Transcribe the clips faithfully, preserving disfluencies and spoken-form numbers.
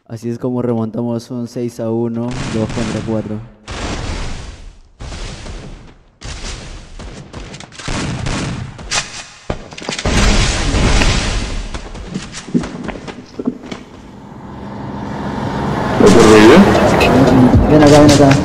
Así es como remontamos un seis a uno, dos contra cuatro. Ven acá, ven acá.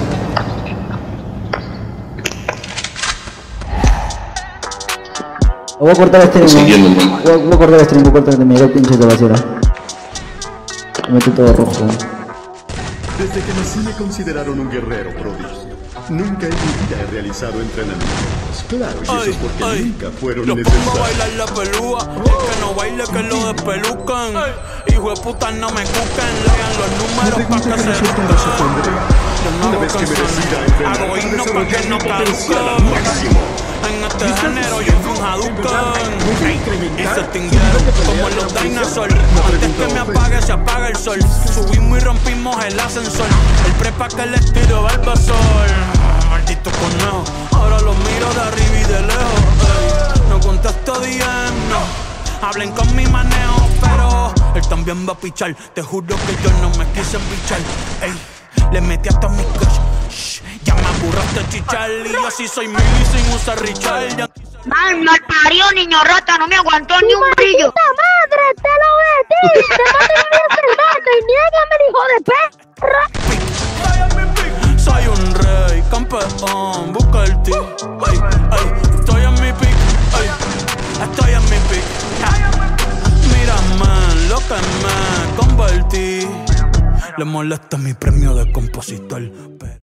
Voy a cortar este stream. Voy, voy a cortar el stream, voy a cortar el mira el pinche de basura. Me mete todo rojo. Desde que nací me consideraron un guerrero prodigio. Nunca en mi vida he realizado entrenamientos. Claro, y eso es porque ay, nunca fueron lo necesarios. Pongo a bailar la pelúa, el que no baile que lo despelucan. Hijo de puta no me cuquen, lean los números pa' que se busquen. Yo no hago canciones, hago himnos pa' que no caduquen. En este género yo fui un Hadouken y se extinguieron como los dinosaurs. Antes que me apague se apaga el sol. Subimos y rompimos el ascensor. El prepa que les tiro Barbasol. Maldito conejo, ahora los miro de arriba y de lejos. Ey. No contesto D M, no. Hablen con mi manejo, pero él también va a pichar. Te juro que yo no me quise embichar. Ey, le metí hasta mis crush. Ya me aburraste chichar y yo sí soy mili sin usar Richard. Ya... Man, mal parió, niño rata, no me aguantó ni un brillo. ¡Puta madre, te lo metí! ¡Te maté en el cervato y niégame el hijo de perra! Soy un rey, campeón, busca el ti. Ay, ay, estoy en mi pick, ay, estoy en mi pick. Mira, man, lo que me convertí. Le molesta mi premio de compositor.